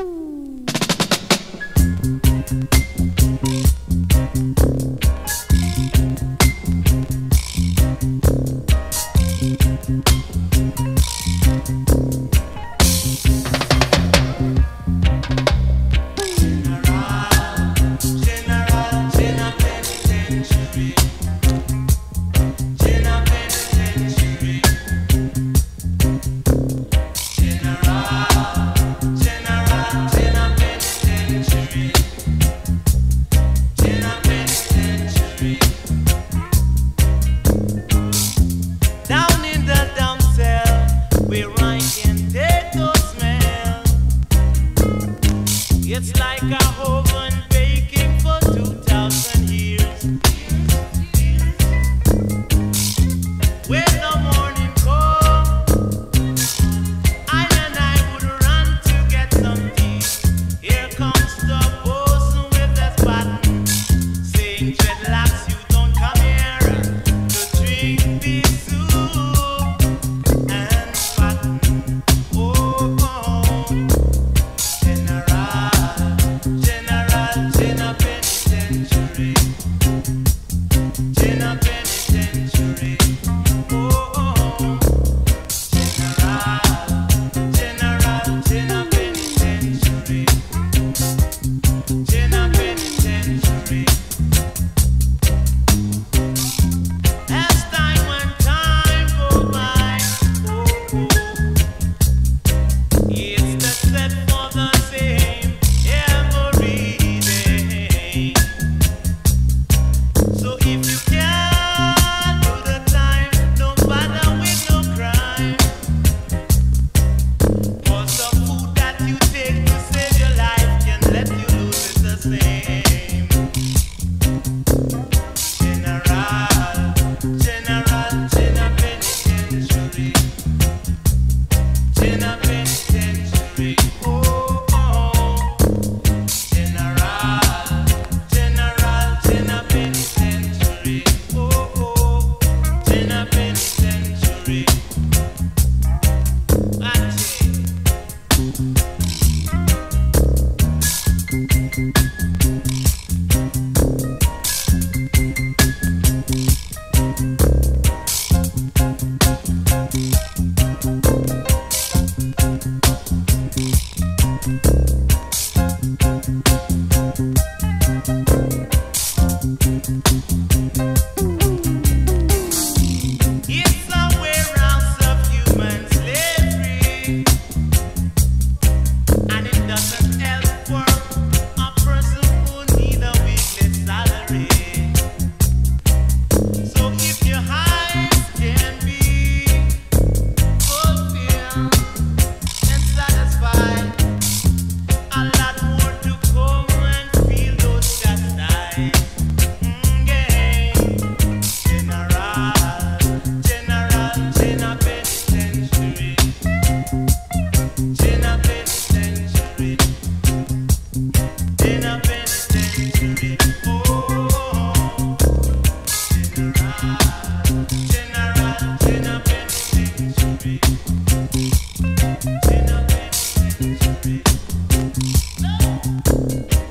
It's like a oven baking for 2,000 years. When the morning comes, I would run to get some tea. Here comes the bosun with his button, saying, dreadlocks, you don't come here to drink this soup and fatten. Oh, oh. General penitentiary. General penitentiary. Oh, oh. General penitentiary. General penitentiary. As time and time go by, oh, oh. It's the set for the same every day. So if you can do the time, don't bother with no crime. 'Cause the food that you take to save your life can let you lose it the same. General penitentiary. General penitentiary. Oh, oh. General penitentiary. Oh, oh. General penitentiary. Watch it. It's a warehouse of human slavery, and it doesn't help for a person who need a weekly salary. So if your eyes can be fulfilled and satisfied, a lot more to come and feel those chastised. Yeah. General penitentiary. General penitentiary. General penitentiary. Oh, general penitentiary. General penitentiary.